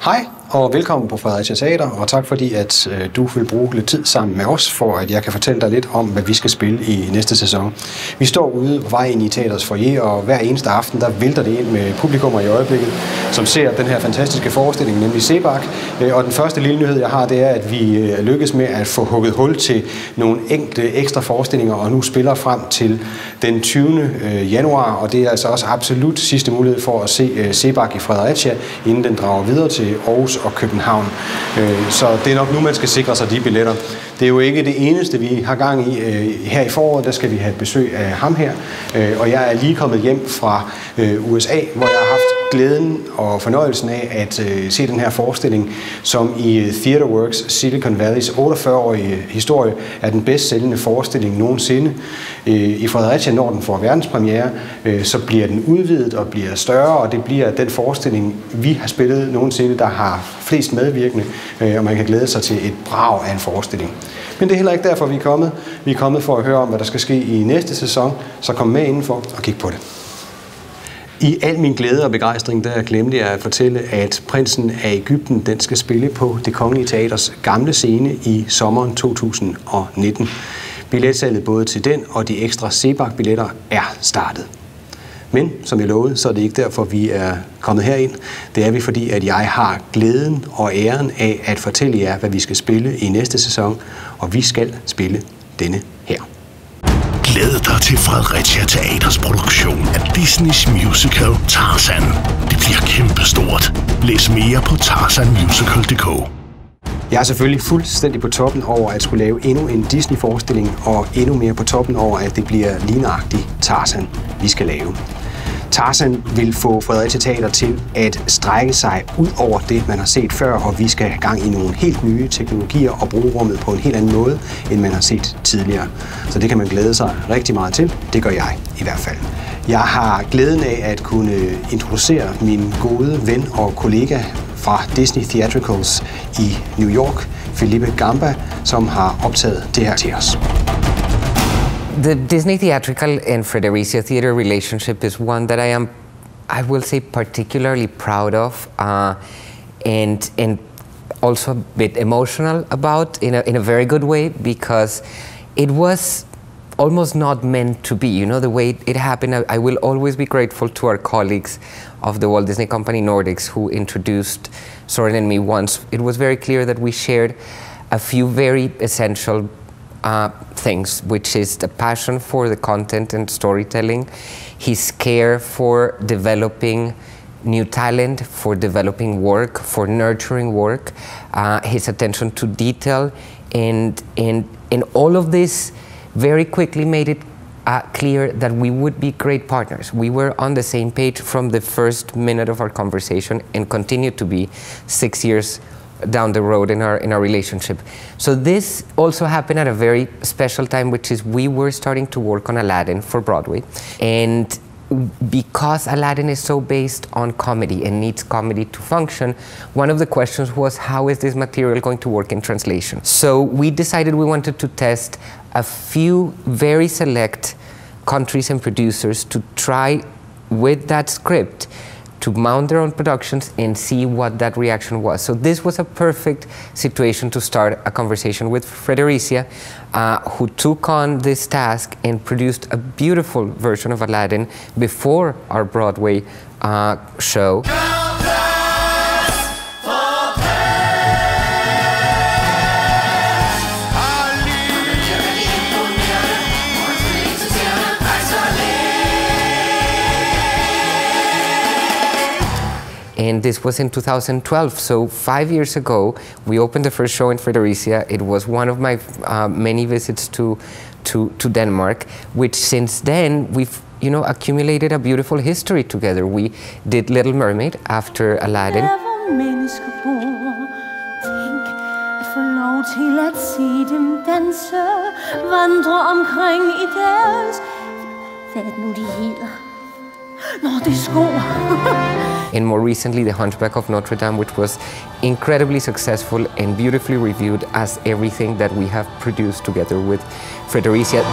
Hej og velkommen på Fredericia Teater, og tak fordi at du vil bruge lidt tid sammen med os, for at jeg kan fortælle dig lidt om, hvad vi skal spille i næste sæson. Vi står ude på vej ind i teaters foyer, og hver eneste aften der vælter det ind med publikummer i øjeblikket, som ser den her fantastiske forestilling, nemlig Sebak. Og den første lille nyhed, jeg har, det er, at vi lykkes med at få hugget hul til nogle enkelte ekstra forestillinger, og nu spiller frem til den 20. januar, og det er altså også absolut sidste mulighed for at se Sebak i Fredericia, inden den drager videre til Aarhus og København. Så det er nok nu, man skal sikre sig de billetter. Det er jo ikke det eneste, vi har gang i. Her i foråret, der skal vi have besøg af ham her, og jeg er lige kommet hjem fra USA, hvor jeg har haft glæden og fornøjelsen af at se den her forestilling, som i TheatreWorks Silicon Valleys 48-årige historie er den bedst sælgende forestilling nogensinde. I Fredericia, når den får verdenspremiere, så bliver den udvidet og bliver større, og det bliver den forestilling, vi har spillet nogensinde, der har flest medvirkende, og man kan glæde sig til et brag af en forestilling. Men det er heller ikke derfor, vi er kommet. Vi er kommet for at høre om, hvad der skal ske i næste sæson, så kom med indenfor og kig på det. I al min glæde og begejstring, der glemte jeg at fortælle, at Prinsen af Egypten, den skal spille på Det Kongelige Teaters gamle scene i sommeren 2019. Billetsalget både til den og de ekstra Sebak-billetter er startet. Men som jeg lovede, så er det ikke derfor, vi er kommet herind. Det er vi, fordi at jeg har glæden og æren af at fortælle jer, hvad vi skal spille i næste sæson, og vi skal spille denne her. Glæd dig til Fredericia Teaters produktion af Disneys musical Tarzan. Det bliver kæmpestort. Læs mere på tarzanmusical.dk. Jeg er selvfølgelig fuldstændig på toppen over at skulle lave endnu en Disney-forestilling, og endnu mere på toppen over, at det bliver lignagtigt Tarzan, vi skal lave. Tarzan vil få Fredericia Teater til at strække sig ud over det, man har set før, og vi skal have gang i nogle helt nye teknologier og bruge rummet på en helt anden måde, end man har set tidligere. Så det kan man glæde sig rigtig meget til. Det gør jeg i hvert fald. Jeg har glæden af at kunne introducere min gode ven og kollega fra Disney Theatricals i New York, Felipe Gamba, som har optaget det her til os. The Disney Theatrical and Fredericia Theater relationship is one that I will say, particularly proud of, and also a bit emotional about in a very good way, because it was almost not meant to be. You know, the way it happened, I will always be grateful to our colleagues of the Walt Disney Company Nordics who introduced Soren and me once. It was very clear that we shared a few very essential things, which is the passion for the content and storytelling, his care for developing new talent, for developing work, for nurturing work, his attention to detail, and all of this very quickly made it clear that we would be great partners. We were on the same page from the first minute of our conversation and continue to be 6 years down the road in our relationship. So this also happened at a very special time, which is we were starting to work on Aladdin for Broadway. And because Aladdin is so based on comedy and needs comedy to function, one of the questions was, how is this material going to work in translation? So we decided we wanted to test a few very select countries and producers to try with that script to mount their own productions and see what that reaction was. So this was a perfect situation to start a conversation with Fredericia, who took on this task and produced a beautiful version of Aladdin before our Broadway show. And this was in 2012, so 5 years ago, we opened the first show in Fredericia. It was one of my many visits to Denmark, which since then we've accumulated a beautiful history together. We did Little Mermaid after Aladdin. And more recently, The Hunchback of Notre Dame, which was incredibly successful and beautifully reviewed as everything that we have produced together with Fredericia.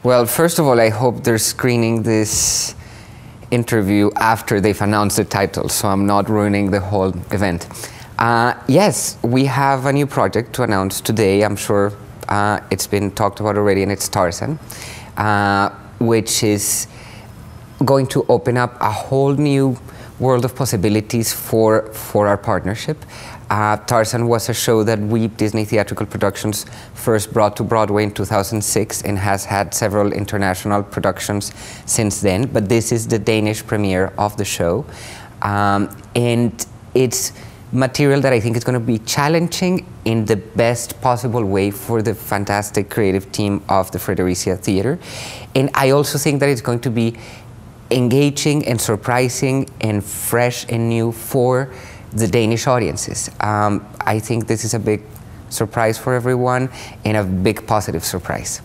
Well, first of all, I hope they're screening this interview after they've announced the title, so I'm not ruining the whole event. Yes, we have a new project to announce today. I'm sure it's been talked about already, and it's Tarzan, which is going to open up a whole new world of possibilities for our partnership. Tarzan was a show that we, Disney Theatrical Productions, first brought to Broadway in 2006 and has had several international productions since then, but this is the Danish premiere of the show. And it's material that I think is going to be challenging in the best possible way for the fantastic creative team of the Fredericia Theater. And I also think that it's going to be engaging and surprising and fresh and new for the Danish audiences. I think this is a big surprise for everyone and a big positive surprise.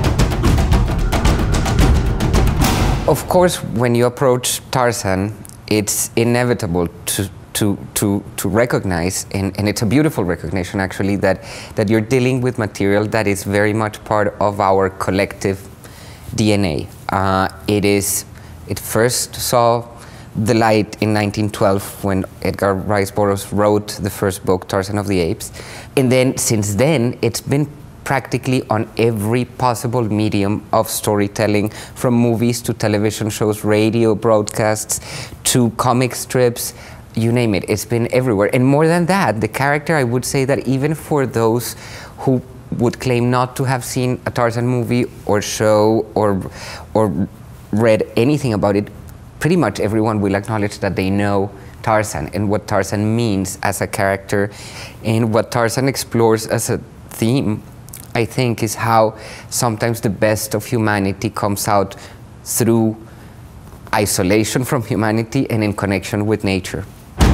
Of course, when you approach Tarzan, it's inevitable to recognize, and it's a beautiful recognition actually, that you're dealing with material that is very much part of our collective DNA. It first saw the light in 1912 when Edgar Rice Burroughs wrote the first book, Tarzan of the Apes. And then since then, it's been practically on every possible medium of storytelling, from movies to television shows, radio broadcasts, to comic strips, you name it, it's been everywhere. And more than that, the character, I would say that even for those who would claim not to have seen a Tarzan movie or show or read anything about it, pretty much everyone will acknowledge that they know Tarzan and what Tarzan means as a character, and what Tarzan explores as a theme, I think, is how sometimes the best of humanity comes out through isolation from humanity and in connection with nature.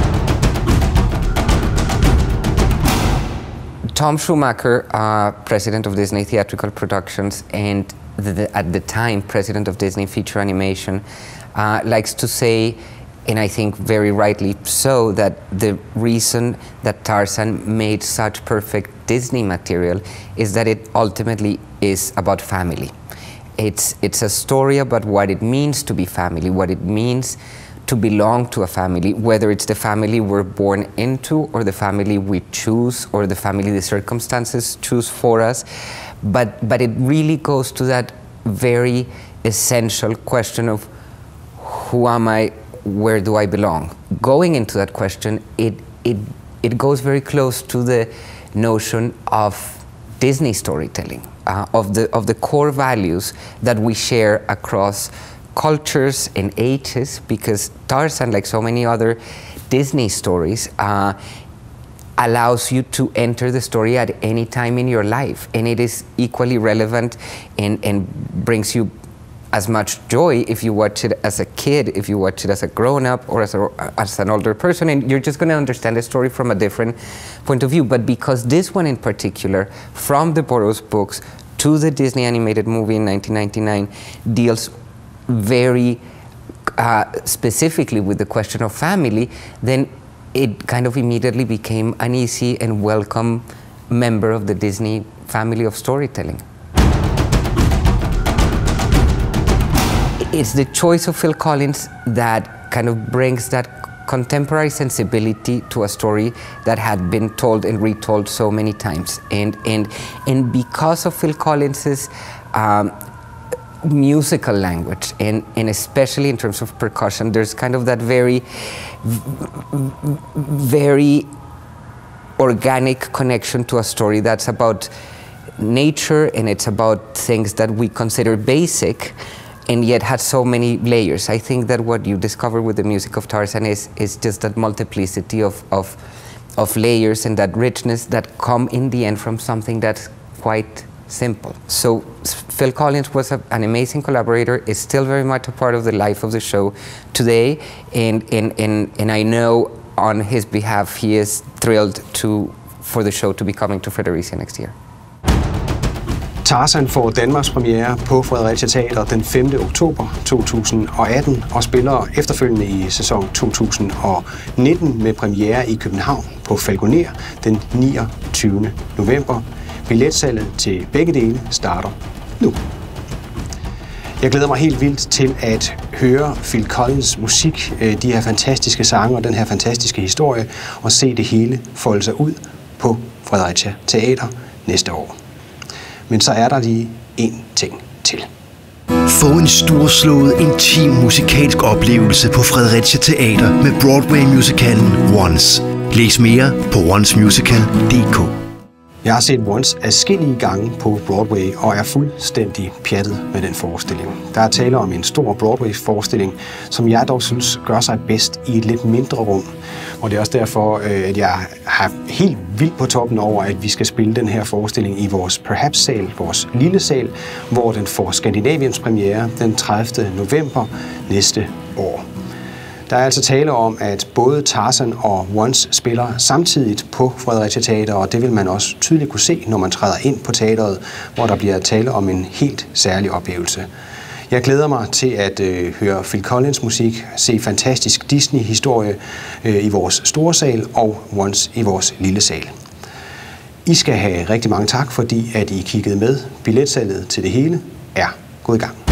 Tom Schumacher, president of Disney Theatrical Productions and at the time president of Disney Feature Animation, likes to say, and I think very rightly so, that the reason that Tarzan made such perfect Disney material is that it ultimately is about family. It's a story about what it means to be family, what it means to belong to a family, whether it's the family we're born into or the family we choose or the family the circumstances choose for us. But it really goes to that very essential question of who am I, where do I belong? Going into that question, it goes very close to the notion of Disney storytelling, of the core values that we share across cultures and ages, because Tarzan, like so many other Disney stories, allows you to enter the story at any time in your life, and it is equally relevant and brings you as much joy if you watch it as a kid, if you watch it as a grown-up or as an older person, and you're just going to understand the story from a different point of view. But because this one in particular, from the Burroughs books to the Disney animated movie in 1999, deals very specifically with the question of family, then it kind of immediately became an easy and welcome member of the Disney family of storytelling. It's the choice of Phil Collins that kind of brings that contemporary sensibility to a story that had been told and retold so many times. And because of Phil Collins's musical language, and especially in terms of percussion, there's kind of that very organic connection to a story that's about nature, and it's about things that we consider basic and yet has so many layers. I think that what you discover with the music of Tarzan is just that multiplicity of layers and that richness that come in the end from something that's quite simple. So Phil Collins was an amazing collaborator, is still very much a part of the life of the show today, and I know on his behalf he is thrilled for the show to be coming to Fredericia next year. Tarzan får Danmarks premiere på Fredericia Teater den 5. oktober 2018 og spiller efterfølgende i sæson 2019 med premiere i København på Falconer den 29. november. Billetsalget til begge dele starter nu. Jeg glæder mig helt vildt til at høre Phil Collins' musik, de her fantastiske sange og den her fantastiske historie, og se det hele folde sig ud på Fredericia Teater næste år. Men så er der lige én ting til. Få en storslået, intim musikalsk oplevelse på Fredericia Teater med Broadway-musicalen Once. Læs mere på oncemusical.dk. Jeg har set Once adskillige gange på Broadway og er fuldstændig pjattet med den forestilling. Der er tale om en stor Broadway-forestilling, som jeg dog synes gør sig bedst i et lidt mindre rum. Og det er også derfor, at jeg har helt vildt på toppen over, at vi skal spille den her forestilling i vores Perhaps-sal, vores lille sal, hvor den får Skandinaviens premiere den 30. november næste år. Der er altså tale om, at både Tarzan og Once spiller samtidigt på Fredericia Teater, og det vil man også tydeligt kunne se, når man træder ind på teateret, hvor der bliver tale om en helt særlig oplevelse. Jeg glæder mig til at høre Phil Collins musik, se fantastisk Disney-historie i vores store sal og Once i vores lille sal. I skal have rigtig mange tak, fordi at I kiggede med. Billetsalget til det hele er gået i gang.